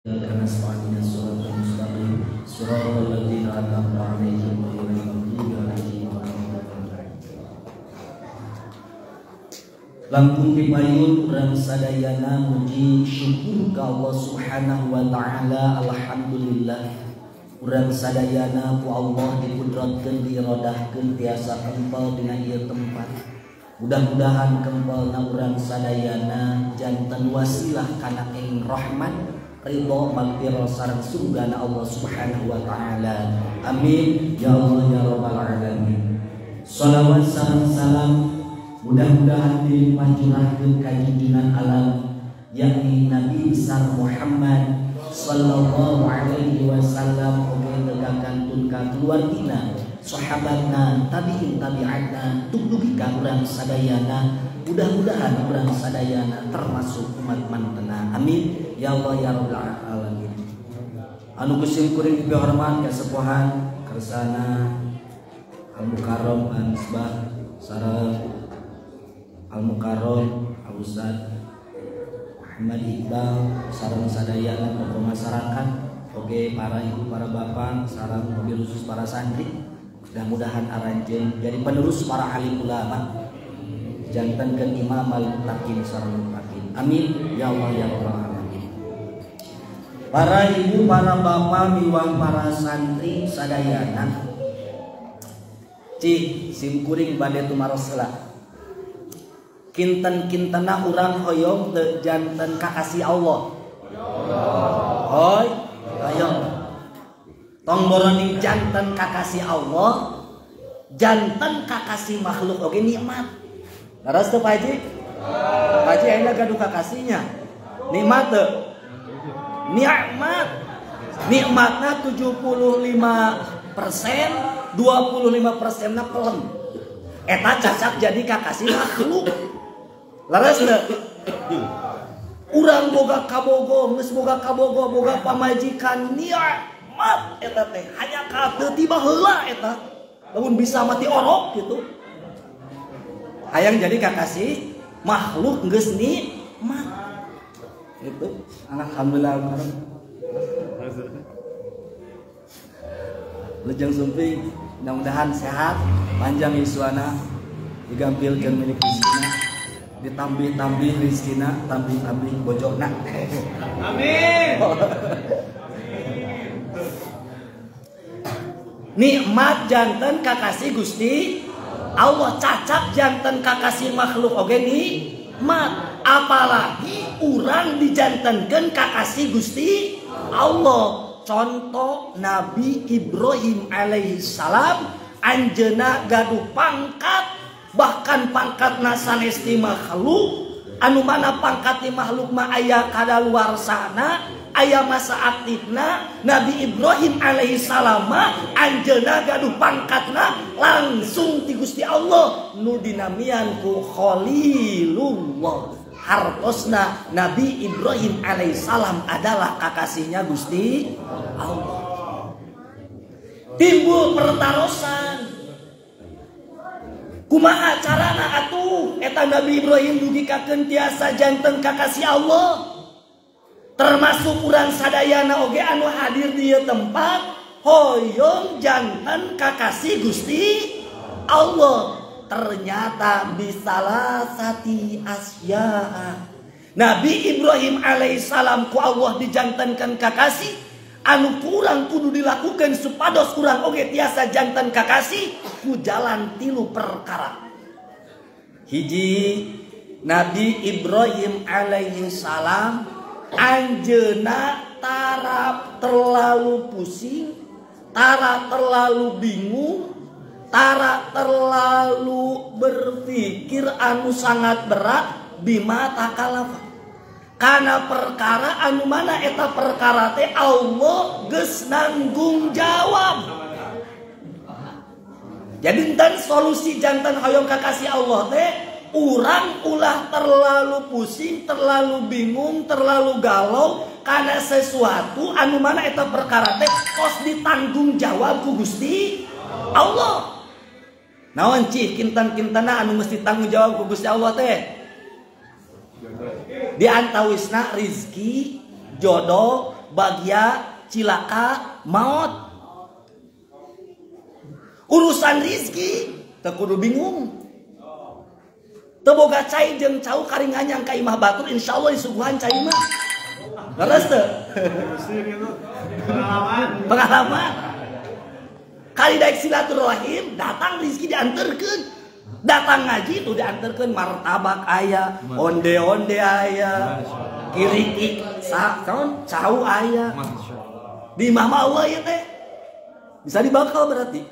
Karena semuanya surat mustaqim surat al-ladzina an'amta 'alaihim ghairil maghdubi 'alaihim waladdallin. Langkung dipayun urang sadayana muji syukur ka Allah Subhanahu wa taala. Alhamdulillah urang sadayana ku Allah dikudratkeun diiradahkeun tiasa kempel dina ieu tempat. Mudah-mudahan kempelna urang sadayana janten wasilah kana ing rahmat ridho magfirah sareng surgana Allah Subhanahu wa taala. Amin ya Allah ya rabbal alamin. Shalawat sareng salam mudah-mudahan dilimpah curahkeun ka junjungan alam yakni Nabi besar Muhammad sallallahu alaihi wasallam oge tegakantun ka keluargina, sahabatna, tabi'in tabi'atna, dugi ka urang sadayana. Mudah-mudahan urang sadayana termasuk umat mantena. Amin ya Allah ya rabbal alamin. Anu kusim kuring dihormat kasepuhan kersana Al-Mukarram Ansbah sareng Al-Mukarram Ustaz Muhammad Iqbal sareng sadayana tokoh masyarakat, oge para ibu para bapak sareng mobil khusus para santri. Mudah-mudahan aranjeun jadi penerus para alim ulama jantankeun imam al-muttaqin sareng muttaqin. Amin ya Allah ya rabbal alamin. Para ibu para bapak miwah para santri sadayana cik simkuring bade tumaroseula kinten-kintena urang hoyong teu janten kakasih Allah. Hoy ayo tong boroni janten kakasih Allah, janten kakasih makhluk oge nikmat. Laras teu Pak Haji? Pak Haji ayeuna gaduh kakasihnya. Nikmat teu? Nikmat. Nikmatna 75%, 25%-na pelem. Eta cacak jadi kakasih makhluk. Laras teu? Urang boga kabogo, geus boga kabogo, boga pamajikan nikmat eta teh. Hanya ka teu tiba heula eta. Lamun bisa mati orok gitu. Hayang jadi kakasih makhluk geus nikmat. Itu alhamdulillah. Lejeng sumping mudah-mudahan sehat, panjang yuswana, digampilkeun milik rizkina, ditambih-tambih rizkina, tambih-tambih bojona. Amin. Nikmat janten kakasih Gusti Allah, cacak janten kakasih makhluk oge nikmat, apalagi urang dijantenkeun kakasih Gusti Allah. Contoh Nabi Ibrahim alaihi salam anjeunna gaduh pangkat, bahkan pangkatna sanesti makhluk, anu mana pangkat di makhluk mah aya kadaluarsana, aya masa aktifna. Nabi Ibrahim alaihi salam anjeunna gaduh pangkatna langsung ti Gusti Allah nu dinamian ku Khalilullah. Hartosna Nabi Ibrahim alaihi salam adalah kakasihnya Gusti Allah. Timbul pertarosan. Kumaha carana atuh eta Nabi Ibrahim dugikakeun tiasa janten kakasih Allah? Termasuk urang sadayana oge anu hadir di tempat hoyong janten kakasih Gusti Allah. Ternyata bisalah sati asya Nabi Ibrahim alaihissalam ku Allah dijantenkan kakasih anu kurang kudu dilakukan supados kurang oge tiasa janten kakasih ku jalan tilu perkara. Hiji, Nabi Ibrahim alaihissalam anjeuna tara terlalu pusing, tara terlalu bingung, tara terlalu berpikir anu sangat berat bima takalafa kana perkara anu mana eta perkara teh Allah geus nanggung jawab. Jadi enten solusi janten hoyong kakasih Allah teh urang ulah terlalu pusing, terlalu bingung, terlalu galau karena sesuatu anu mana eta perkara teh kos ditanggung jawab ku Gusti Allah. Naon cih kinten-kintena anu mesti tanggung jawab ku Gusti Allah teh? Di antawisna rizki, jodoh, bagia cilaka maut. Urusan rizki teu kudu bingung. Teu boga cai jeung cau karinganyang ka imah batur insyaallah disuguhan cai mah. Leres teu? Pengalaman. Kali daek silaturahim datang rizki dianterkeun. Datang ngaji itu diantarkan martabak ayah, onde-onde ayah, kiritik, cau ayah. Di mama Allah ya teh, bisa dibakal berarti.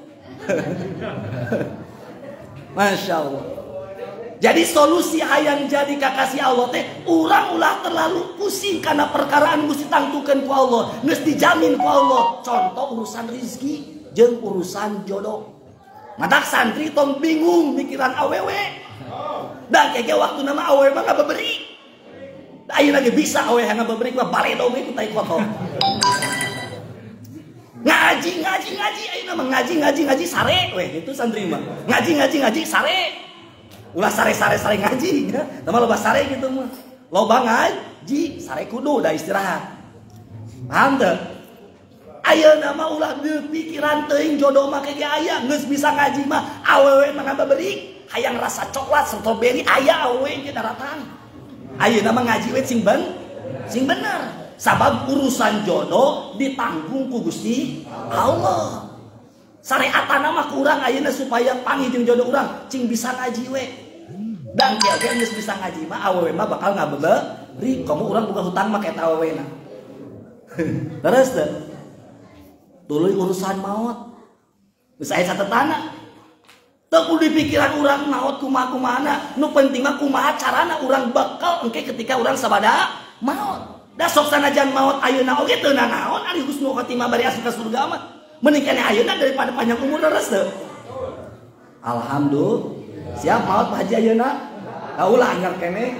Masya Allah. Jadi solusi hayang jadi kakasih Allah teh, urang ulah terlalu pusing karena perkaraan mesti tangtukeun ku Allah, geus dijamin ku Allah. Contoh urusan rizki, jeung urusan jodoh. Matak santri tong bingung mikiran awewe. Dan kayak waktu nama awewe mah ngabeberi. Ayo lagi bisa awewe ngabeberi mah baredo we ku tai kotor. Ngaji ayo nama ngaji sare we itu santri mah. Ngaji sare. Ulah sare ngaji ya. Tama loba sare gitu mah. Loba ngaji sare kudu da istirahat. Paham teu? Ayo nama ulah pikiran teuing jodoh mah kege aya geus bisa ngaji mah awewe mah ngababeurik hayang rasa coklat strawberry aya awewe ge daratan. Ayo nama ngaji we sing bener. Sabab urusan jodoh ditanggung ku Gusti Allah. Syariatana mah ku urang ayeuna supaya panggih jeung jodoh urang cing bisa ngaji we. Dan kieu geus bisa ngaji mah awewe mah bakal ngababeurik komo urang boga hutang mah eta awewena. Terus teh tuluy urusan maut. Geus aya catetana. Teu kudu dipikiran urang maut kumaha-kumahana. Nu penting mah kumaha carana urang bakal engke ketika urang sabada maut. Da sok sanajan maut ayeuna oge teu nanaon ari husnul khotimah bari asup ka surga mah. Mending kene ayeuna daripada panjang umur leres teu. Alhamdulillah. Siap maut Pak Haji ayeuna? Kaulah anyar kene.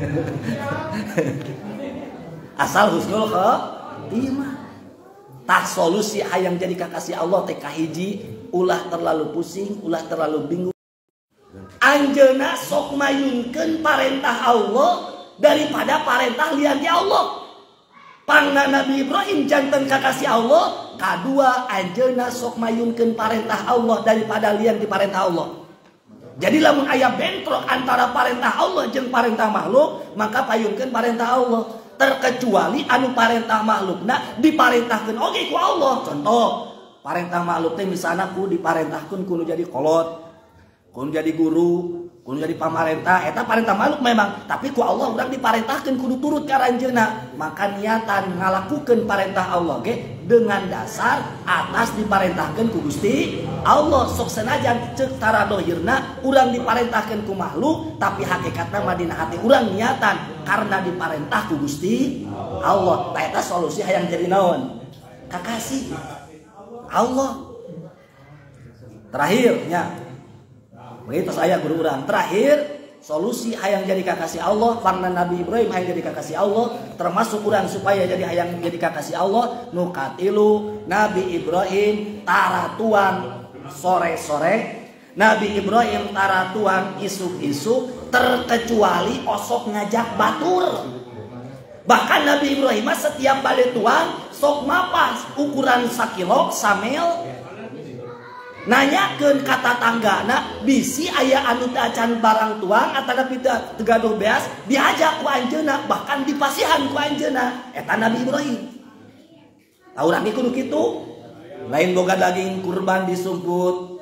Asal husnul khotimah. Tah solusi hayang jadi kakasih Allah teh kahiji ulah terlalu pusing, ulah terlalu bingung. Anjeunna sok mayunkeun parentah Allah daripada parentah lian ti Allah. Pangna Nabi Ibrahim janten kakasih Allah, kadua anjeunna sok mayunkeun parentah Allah daripada lian ti parentah Allah. Jadi lamun aya bentrok antara parentah Allah jeung parentah makhluk, maka payunkeun parentah Allah. Terkecuali anu parentah makhlukna diparentahkeun oge ku Allah. Contoh, parentah makhluk teh misalna ku diparentahkeun kudu jadi kolot, kudu jadi guru, kudu jadi pamarentah, eta parentah makhluk memang, tapi ku Allah urang diparentahkeun kudu turut ka ranjeunna. Maka niatan ngalakukeun parentah Allah ge dengan dasar atas diparentahkeun ku Gusti Allah. Sok senajan ceuk tara dohirna urang diparentahkeun ku makhluk, tapi hakikatna mah dina hati urang niatan karena diparentah ku Gusti Allah. Tah eta solusi hayang jadi naon? Kakasih Allah. Terakhirnya begitu saya guru urang. Terakhir solusi hayang jadi kakasih Allah, karena Nabi Ibrahim hayang jadi kakasih Allah, termasuk urang supaya jadi hayang jadi kakasih Allah. Nu katilu Nabi Ibrahim taratuan sore-sore, Nabi Ibrahim taratuan isuk-isuk, terkecuali osok ngajak batur. Bahkan Nabi Ibrahim setiap bade tuang sok mapas ukuran sakilo samel nanyakeun kata tanggana bisi aya anu teu acan barang tuang atawa teu gaduh beas diajak ku anjeunna, bahkan dipasihan ku anjeunna. Eta Nabi Ibrahim. Tah urang ge kudu kitu. Lain boga daging kurban disumput.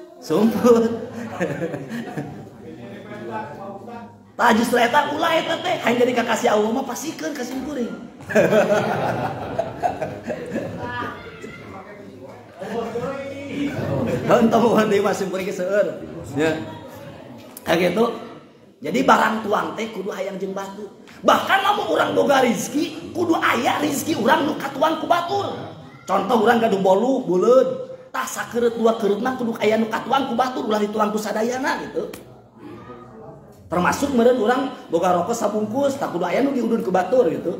Tah justru eta ulah eta teh hayang jadi kakasih Allah mah pasikeun ka simkuring. Entah mau nanti masih pergi seueur. Ya. Kayak gitu. Jadi barang tuang teh kudu hayang jeung batu. Bahkan lamun urang boga rizki, kudu aya rizki urang nu katuang ku batur. Contoh urang gaduh bolu, buleud, tah sakeureut dua keureutna kudu aya nu katuang ku batur, ulah dituang ku sadayana gitu. Termasuk meureun urang boga rokok sabungkus, tah kudu aya nu diudun ku batur gitu.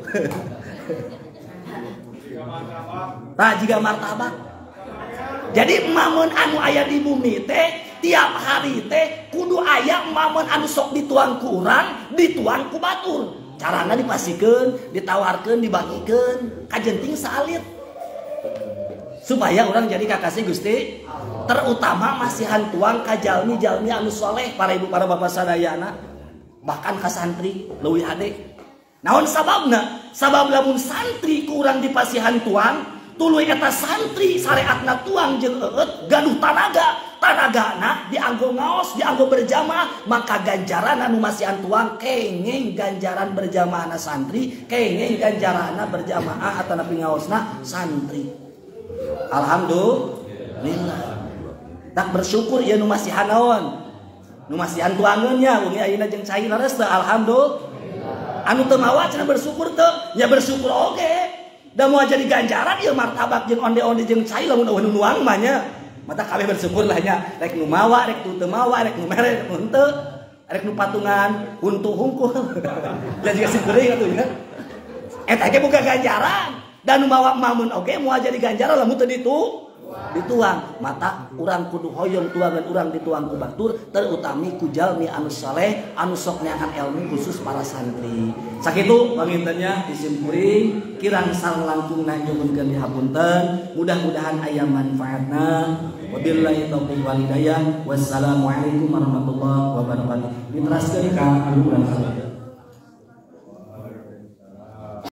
Tah jiga martabak. Jadi mamun anu aya di bumi teh tiap hari teh kudu aya mamun anu sok dituang ku urang, dituang ku batur. carana dipasikeun, ditawarkeun, dibagikeun, kajenting salit. Supaya orang jadi kakasih Gusti, terutama masihan tuang ka jalmi-jalmi anu soleh, para ibu para bapak sadayana, bahkan ka santri leuwih hade. Naon sababna? Sabab lamun santri ku urang dipasihan tuang, tuluy eta santri syariatna tuang jeung eueut gaduh tanagana dianggo ngaos, dianggo berjamaah, maka ganjaran anu masihan tuang kenging ganjaran berjamaahna santri, kenging ganjaranna berjamaah atawa ngaosna santri. Alhamdulillah. Tak bersyukur ya nu masihan naon? Nu masihan tuangeun nya umi ayeuna jeung cai leres teu alhamdulillah. Anu teu mawa cenah bersyukur teu? Ya bersyukur oge. Da moal jadi ganjaran ieu martabak jeung onde-onde jeung cai lamun eueuh nu nuang mah nya. Mata kabeh bersyukur lah nya. Rek nu mawa, rek nu teu mawa, rek nu mere, rek nu henteu, rek nu patungan huntu hungkul. Jadi syukuring atuh nya. Eta ge boga ganjaran. Dan mawa mamun oke moal jadi ganjaran lamun teu dituang. Mata urang kudu hoyong tuangan urang dituang ku batur, terutami ku jalmi anu saleh anu sok neangan ilmu khusus para santri. Sakitu pangintennya disimpuri kirang sareng-langkungna nyuwunkeun dihapunten, mudah-mudahan aya manfaatna. Wabillahi taufiq wal hidayah. Wassalamualaikum warahmatullahi wabarakatuh. Diteraskeun ka anu urang